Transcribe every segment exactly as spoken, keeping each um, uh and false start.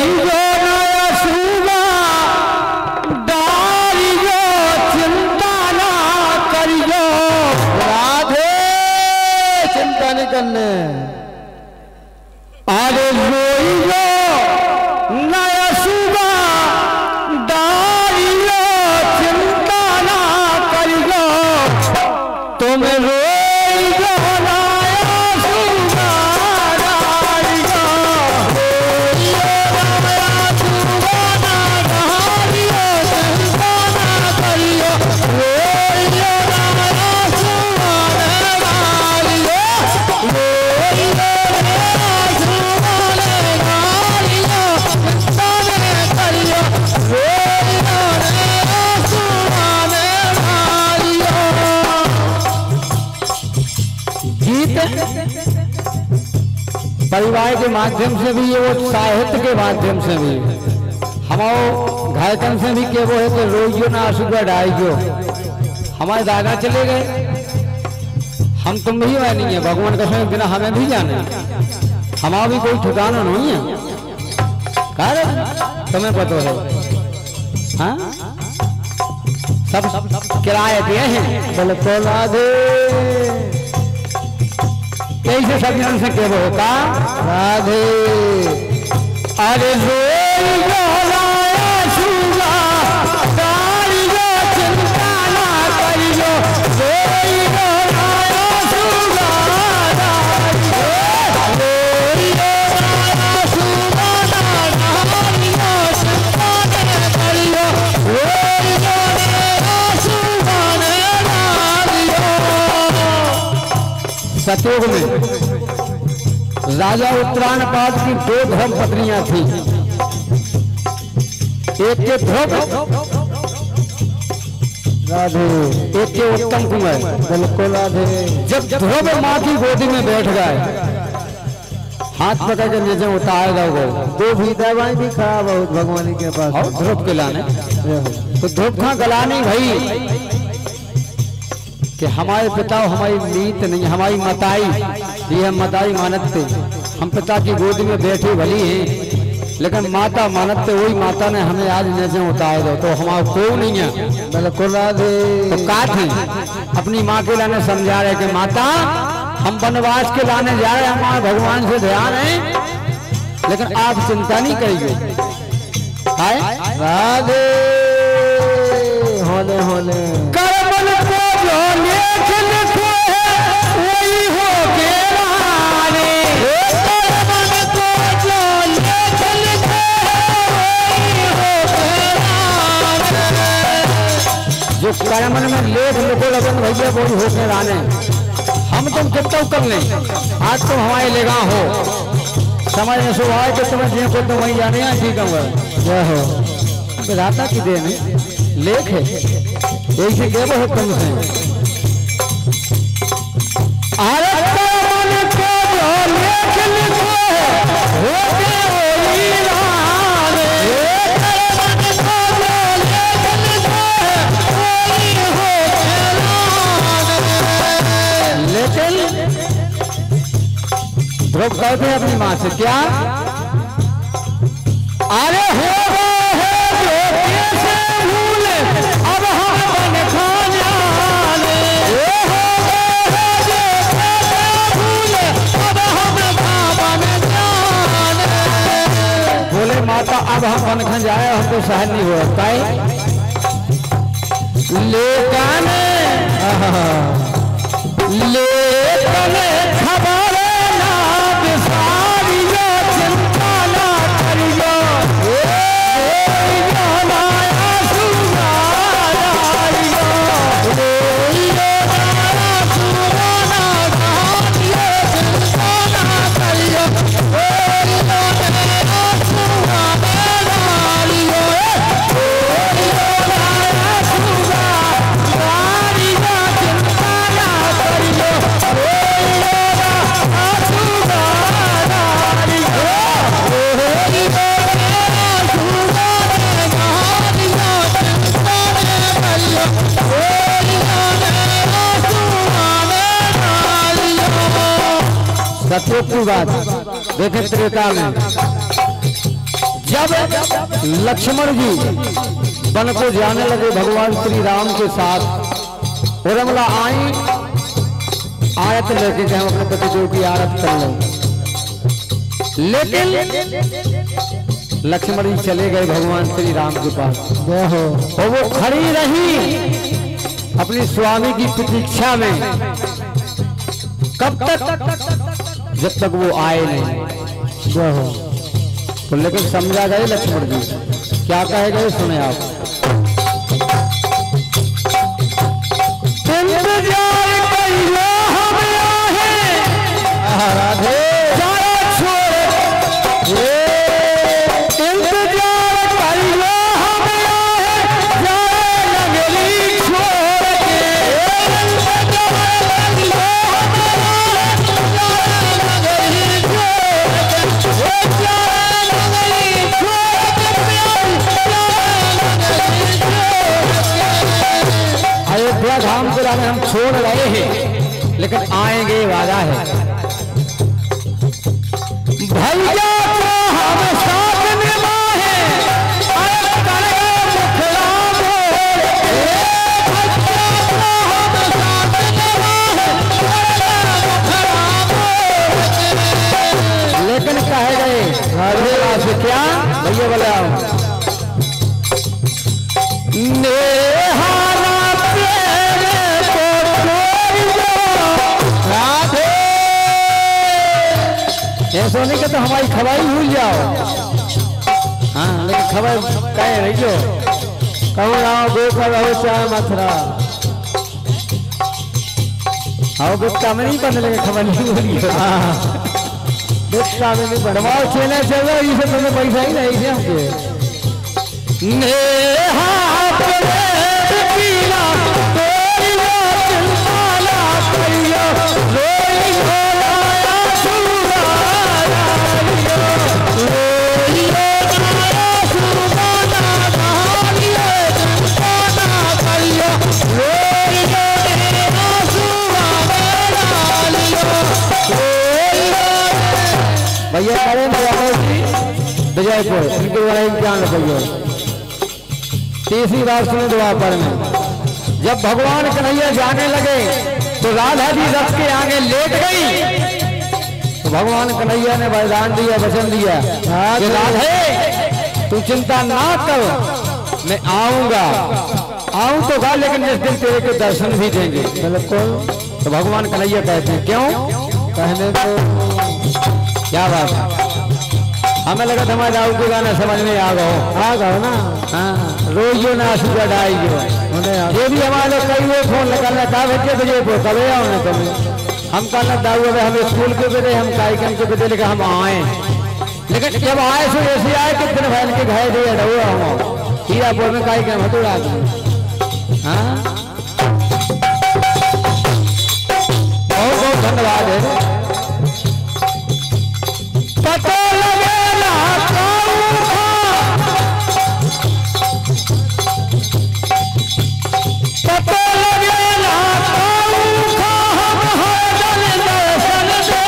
रोइयो नया सुबा डारियो चिंता ना करियो राधे चिंता नहीं करने अरे रोइयो नया सुबा डारियो चिंता ना करियो तुम रोइयो नया सुबा डारियो रोइयो नया सुबा डारियो चिंता ना करियो रोइयो नया सुबा डारियो रोइयो परिवार के माध्यम से भी वो साहित्य के माध्यम से भी हमारे गायकन से भी के वो है कि रोइयो ना आंसू डाइयो हमारे दादा चले गए हम तुम भी वह नहीं है भगवान का स्वयं बिना हमें भी जाने हमारा भी कोई ठिकाना नहीं है कार तुम्हें पता है हाँ सब किराए दिए हैं बोले तो राधे कैसे सब जन से के होता राधे अरे रोइयो नया सुबा डारियो चिंता ना करियो रोइयो नया सुबा डारियो रोइयो नया सुबा डारियो चिंता ना करियो रोइयो नया सुबा डारियो। सतयुग में राजा उत्तरायणपाद की दो धर्म पत्नियां थी। एक के ध्रुव राधे एक के उत्तम कुमार बिल्कुल राधे। जब ध्रुव माँ की गोदी में बैठ गए हाथ पकड़ के नीचे उतार दोगे दो भी दवाई भी खराब हो भगवान के पास ध्रुव के लाने तो ध्रुव कहाँ गला नहीं भाई कि हमारे पिता हमारी नीत नहीं हमारी मताई ये हम मताई मानते हम पिता की गोदी में बैठे भली हैं लेकिन माता मानते वही माता ने हमें आज नीचे उतार दो तो हमारा कोई नहीं है बिल्कुल राधे। तो का थे अपनी माँ के लाने समझा रहे कि माता हम वनवास के लाने जा रहे हैं हमारे भगवान से ध्यान है लेकिन आप चिंता नहीं करिए राधे होले होले करमन को जो लेख लिखो है वही हो के राने करमन को जो लेख लिखो है वही हो के राने जो करमन में लेख लिखो लगन भैया वही हो के राने हम तुम कितना कर लें आज तुम हमारे लेगा हो समझ में सुबह है कि तुम्हें जिन को तुम वही जाने ठीक है जय हो विधाता की देन लेख है एक से क्या बहुत कम से अरे मन को जो लेख लिखो है हो के वही राने मन को जो लेख लिखो है वही हो के राने। लेकिन ध्रुव कहते हैं अपनी माँ से क्या अरे हो अब हम बन खाने अब हम बोले माता अब हम बन खा जाए हमको सहन नहीं हो सकता लेकिन लेकिन खबर ना बिसारियो चिंता ना करियो सत्युग की बात देखे त्रेता में जब जब लक्ष्मण जी वन को जाने लगे भगवान श्री राम के साथ और रमला आई आयत लेके गए अपने पति देव की आरत कर लो, लेकिन लक्ष्मण जी चले गए भगवान श्री राम के पास और वो खड़ी रही अपनी स्वामी की प्रतीक्षा में। कब तक? जब तक वो आए नहीं। तो लेकिन समझा गए लक्ष्मण जी, क्या कहे गए सुने आप। इंतजार करियो हम आए, राधे धाम को लाने हम छोड़ रहे हैं, लेकिन आएंगे वादा है। भैया को हम साथ निभाए, अरे करेगा मुखड़ा मोर, भैया को हम साथ निभाए, करेगा मुखड़ा मोर। लेकिन कहे गए राधे से क्या भैया बोले आओ नेहारा ऐसा नहीं कि तो हमारी खबर भूल जाओ। हाँ लेकिन खबर कहे रही हो कहूँ आओ गोकर रहो चाहे मथुरा आओ गुप्ता में नहीं पढ़ने लगे खबर नहीं भूली। गुप्ता में नहीं पढ़वाओ चेना चल रहा है, तुम्हें पैसा ही नहीं है हमके। नेहा भैया करें विजयपुर इनके द्वारा इम्तिहान भैया तीसरी बार सुने द्वापर में जब भगवान कन्हैया जाने लगे तो राधा जी रथ के आगे लेट गई। तो भगवान कन्हैया ने वरदान दिया, वचन दिया कि राधे तू चिंता ना कर, मैं आऊंगा आऊं तो गा, लेकिन जिस दिन तेरे के दर्शन भी देंगे। बिल्कुल। तो भगवान कन्हैया कहते हैं क्यों कहने को क्या बात है। हमें लगा था हमारे राहु के गाना समझ में आ गए आ गए ना। हाँ रोज जो ना सुबह डाई जो ये भी हमारे कई वो फोन निकालना था बच्चे बजे को कभी आओ ना तुम्हें हम कहना दाऊ अबे हम स्कूल के बेटे हम कार्यक्रम के बेटे लेकर हम आए, लेकिन जब आए सो ऐसे आए कि दिन भैन के घर दिए रहो हम हीरापुर में कार्यक्रम हटो आ गए। हाँ बहुत बहुत धन्यवाद है। पता लगेला पता लगेला हम हर दर्शन दे,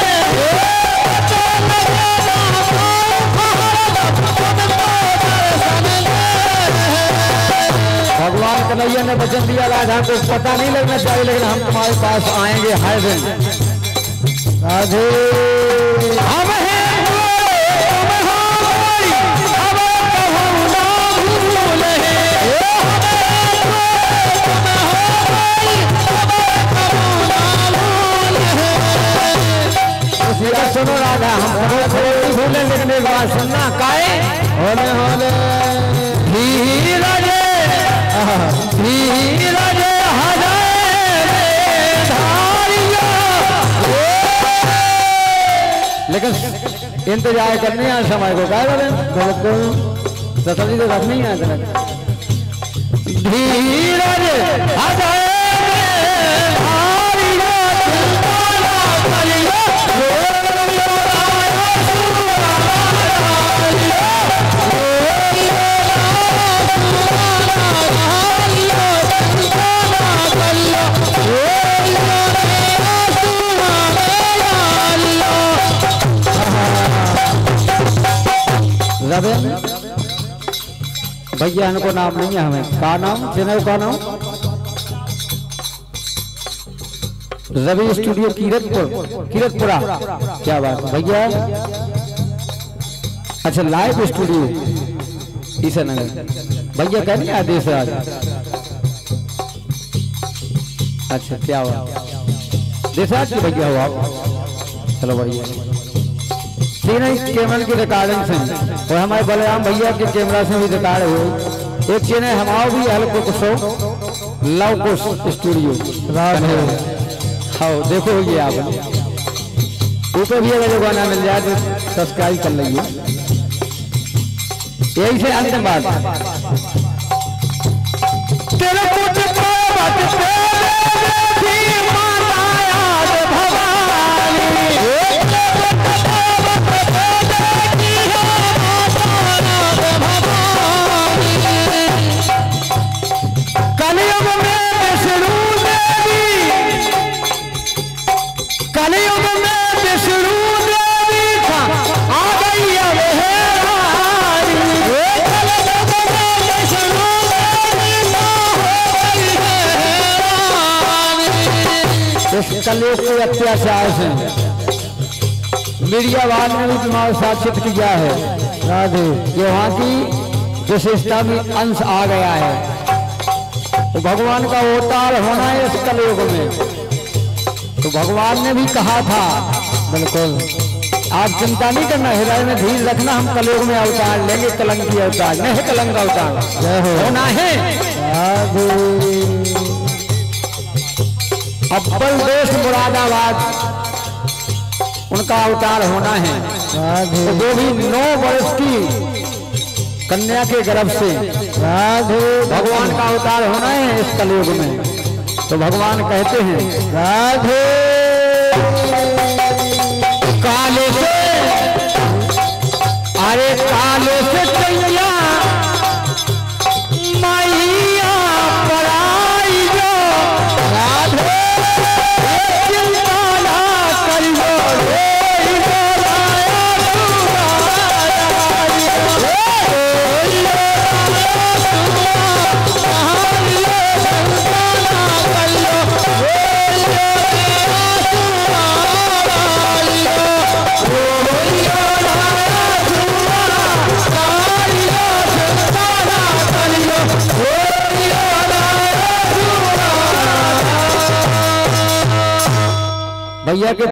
भगवान कन्हैया ने वचन दिया राधा को पता नहीं लगना चाहिए, लेकिन हम तुम्हारे पास आएंगे हर दिन। राधे हम हैं सुनो राधा हम खड़े खड़े नहीं भूले, लेकिन एक बात सुनना काए होले होले धीरज धीरज लेकिन इंतजार करने यहाँ समय को क्या बोले बिल्कुल सतजी तो रखनी है धीरज रवि भैया इनको नाम नहीं है हमें का नाम चैनल का नाम रवि स्टूडियो कीरतपुर कीरतपुरा क्या बात भैया अच्छा लाइव स्टूडियो ईसा नगर भैया कह नहीं आदेश आज अच्छा क्या हुआ देसाज के भैया हो आप चलो बढ़िया तीन ही कैमरा की रिकॉर्डिंग से और हमारे बलराम भैया के कैमरा से भी रिकॉर्ड हुए एक चैनल हमारा भी हल्को कुछ लव कुछ स्टूडियो हाँ देखो ये आप ऊपर भी अगर गाना मिल जाए तो सब्सक्राइब कर लीजिए यही से अंतिम बात तेरे कुछ कलयुग के अत्याचार से मीडिया वालों ने भी तुम्हारा साक्षित किया है राधे कि वहाँ की विशेषता में अंश आ गया है तो भगवान का अवतार होना है इस कलयुग में तो भगवान ने भी कहा था बिल्कुल आप चिंता नहीं करना हृदय में धीर रखना हम कलयुग में अवतार लेंगे कलंक की अवतार नहीं कलंक का अवतार होना है अब्बल देश मुरादाबाद उनका अवतार होना है तो वो भी नौ वर्ष की कन्या के गर्भ से भगवान का अवतार होना है इस कलयुग में तो भगवान कहते हैं राधे काले से अरे काले से कैया मैया पराई जो राधे भैया के